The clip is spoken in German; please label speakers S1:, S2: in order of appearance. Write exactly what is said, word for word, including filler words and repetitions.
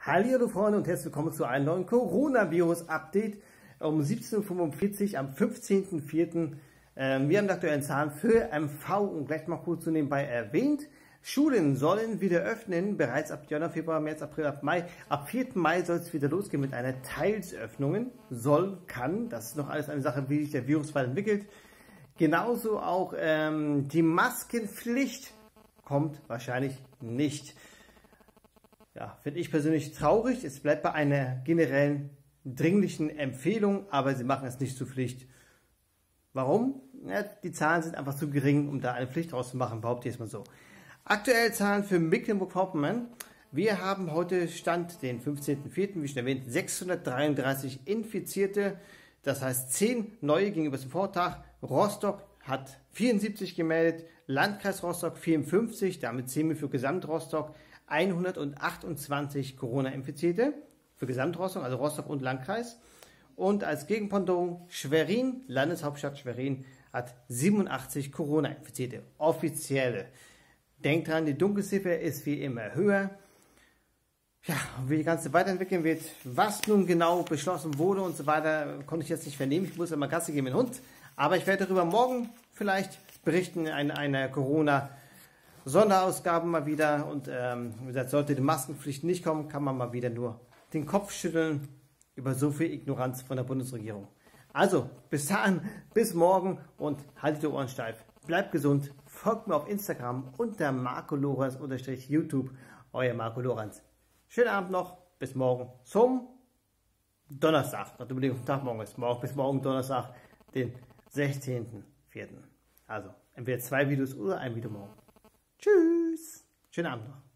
S1: Hallihallo Freunde und herzlich willkommen zu einem neuen Coronavirus-Update um siebzehn Uhr fünfundvierzig am fünfzehnten vierten Ähm, wir haben die aktuellen Zahlen für M V und gleich mal kurz zu nebenbei erwähnt. Schulen sollen wieder öffnen, bereits ab Januar, Februar, März, April, ab Mai. Ab vierten Mai soll es wieder losgehen mit einer Teilsöffnung. Soll, kann, das ist noch alles eine Sache, wie sich der Virus weiterentwickelt. Genauso auch ähm, die Maskenpflicht kommt wahrscheinlich nicht. Ja, finde ich persönlich traurig. Es bleibt bei einer generellen dringlichen Empfehlung, aber sie machen es nicht zur Pflicht. Warum? Ja, die Zahlen sind einfach zu gering, um da eine Pflicht draus zu machen, behaupte ich es mal so. Aktuelle Zahlen für Mecklenburg-Vorpommern. Wir haben heute Stand den fünfzehnten vierten wie schon erwähnt, sechshundertdreiunddreißig Infizierte. Das heißt zehn neue gegenüber dem Vortag. Rostock hat vierundsiebzig gemeldet, Landkreis Rostock vierundfünfzig, damit zählen wir für Gesamt-Rostock hundertachtundzwanzig Corona-Infizierte für Gesamt-Rostock, also Rostock und Landkreis. Und als Gegenpendant Schwerin, Landeshauptstadt Schwerin, hat siebenundachtzig Corona-Infizierte, offizielle. Denkt dran, die Dunkelziffer ist wie immer höher. Ja, wie die ganze weiterentwickeln wird, was nun genau beschlossen wurde und so weiter, konnte ich jetzt nicht vernehmen. Ich muss ja mal Gassi gehen mit dem Hund. Aber ich werde darüber morgen vielleicht berichten in einer Corona-Sonderausgabe mal wieder. Und ähm, wie gesagt, sollte die Maskenpflicht nicht kommen, kann man mal wieder nur den Kopf schütteln über so viel Ignoranz von der Bundesregierung. Also, bis dahin, bis morgen und haltet die Ohren steif. Bleibt gesund, folgt mir auf Instagram unter Marco Lorenz YouTube, euer Marco Lorenz. Schönen Abend noch, bis morgen zum Donnerstag. Noch Überlegung, Tag morgen ist morgen, bis morgen Donnerstag, den sechzehnten vierten Also, entweder zwei Videos oder ein Video morgen. Tschüss, schönen Abend noch.